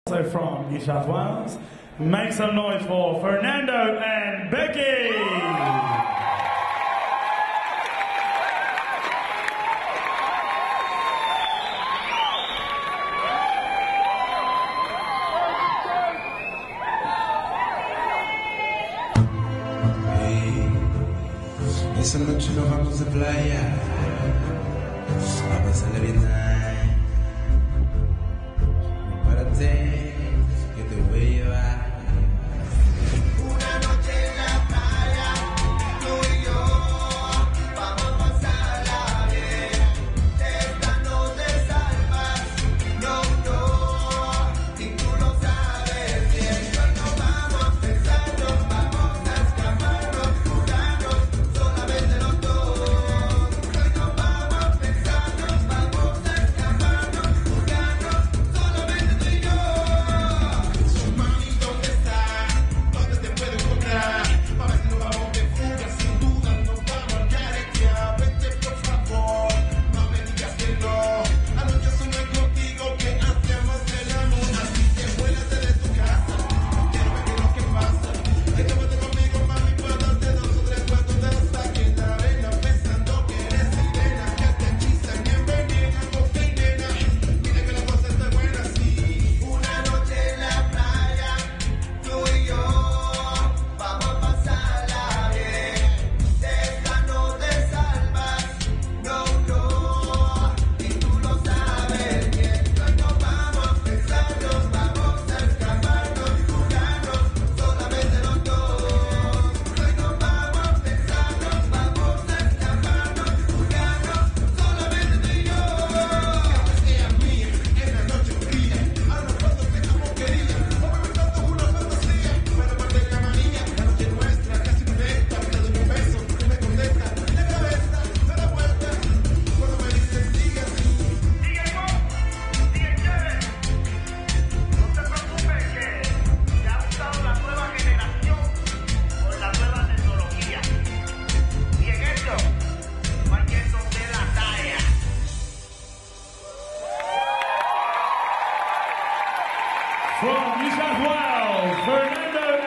Also from New South Wales. Make some noise for Fernando and Becky. Esa noche nos vamos de playa a pasarla bien nice. Prepárate, que te voy a llevar. Una noche en la playa, tú y yo vamos a pasarla bien. Esta no te salvas, no, no, y tú lo sabes bien. Hoy nos vamos a empezar, nos vamos a escaparnos, jugarnos solamente los dos. Hoy nos vamos a empezar, nos vamos a escaparnos, jugarnos solamente tú y yo. Mami, ¿dónde estás? ¿Dónde te puedo encontrar? Para ver si nos vamos de fuga, sin duda nos vamos a caretear. Vete por favor, no me digas que no. Anoche soñé contigo que hacíamos el amor. Así que vuélate de tu casa, quiero ver qué es lo que pasa. Quédate conmigo, mami, para darte 2 o 3 cuartos de saque en la arena, pensando que eres sirena, que te hechizan y envenenan, porque nena, mira que la cosa está buena así. Una noche en la playa, tú y yo vamos a pasarla bien. De esta no te salvas, no, no, y tú lo sabes bien. Hoy nos vamos a empezar, nos vamos a escaparnos, jugarnos solamente los dos. Hoy nos vamos a empezar, nos vamos a escaparnos, jugarnos solamente tú y yo. Seas mía, en la noche fría, a los cuantos que estamos queridas, vamos a inventando una fantasía para perder la manía. La noche nuestra casi perfecta, te doy un beso, tú me contestas, la cabeza, da la vuelta, cuando me dices sigue así. Sigue chévere. No te preocupes que ya ha usado la nueva generación con la nueva tecnología. Y en esto no hay quien nos dé la talla. From New South Wales, Fernando